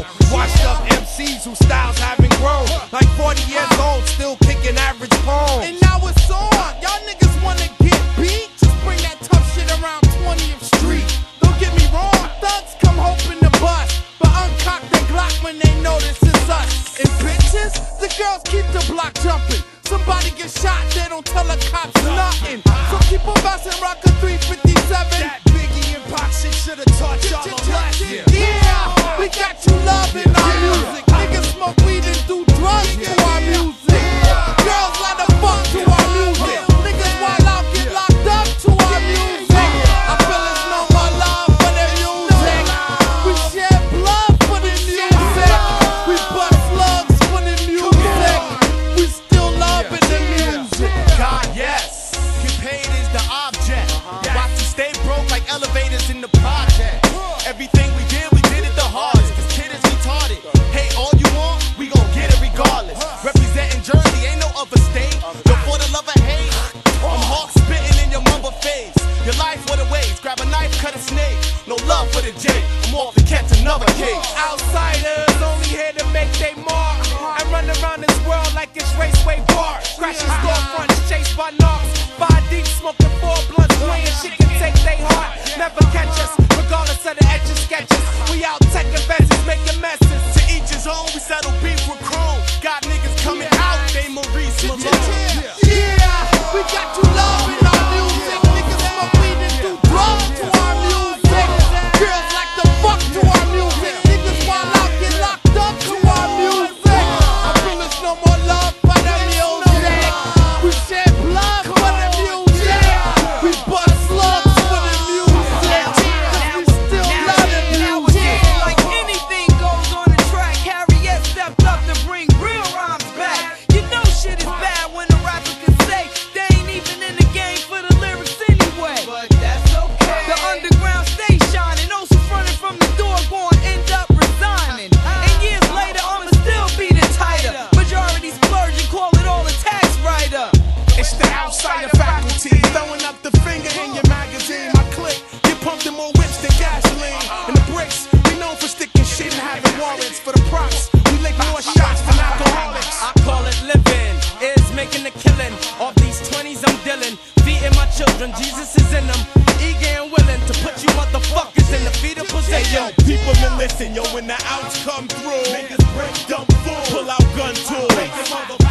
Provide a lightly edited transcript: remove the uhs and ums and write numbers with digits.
Washed up MCs whose styles haven't grown. Like 40 years old, still kicking average poems. And now it's on. Y'all niggas wanna get beat? Just bring that tough shit around 20th Street. Don't get me wrong, thugs come hoping to bust, but uncock the Glock when they notice it's us. And bitches, the girls keep the block jumping. Somebody get shot, they don't tell the cops nothing. So keep on bouncing, rock a 357. That Biggie and Pac shit should've taught y'all a lesson. Yeah, we got you loving our music. Niggas smoke weed and do drugs to our music. Girls let the fuck to our music. Niggas wild out, get locked up to our music. I feel there's no more love for the music. We shed blood for the music. We bust slugs for the music. We still loving the music. God, yes. Get paid is the object. Watch you stay broke like elevators in the project. Everything we did it the hardest. This kid is retarded. Hey, all you want, we gon' get it regardless. Representing Jersey, ain't no other state. But for the love of hate, I'm hawk spitting in your mother face. Your life for the ways. Grab a knife, cut a snake. No love for the J. I'm off to catch another case. Outsiders only here to make they mark and run around this world like it's Raceway Park. Crashing storefronts, chased by knocks. 5 deep, smoking 4 blunts, playing shit can take they heart. Never catch us, regardless of the etch and sketches. We out taking fences, making messes. To each his own, we settle beef with chrome. Got niggas coming out, they Maurice Malone. Yeah, we got you loving our music. Niggas smoke weed and do drugs to our music. Girls like to fuck to our music. Niggas wild out, get locked up to our music. I feel there's no more love for the music. We shed blood for the music. We bust slugs for the music. 'Cause we still love the music. Like anything goes on the track, Harriet stepped up to bring real rhymes back. You know shit is bad when a rapper can say they ain't even in the game for the lyrics anyway. But that's okay. The underground stay shining. Those who fronted from the door gon' end up resigning. And years later, I'ma still be the tighter. Majority splurge and call it all a tax writer. It's the outsider faculty, throwing up the finger in your magazine. My clique, get pumped in more whips than gasoline. And the bricks, we known for sticking shit and having warrants for the props. We lick more shots than alcoholics. I call it living, is making a killing. Off these 20s I'm dealing, feeding my children, Jesus is in them. Eager and willing to put you motherfuckers in the fetal position. Hey yo, people been listen, yo, when the outs come through, niggas break dumb fools, pull out gun tools.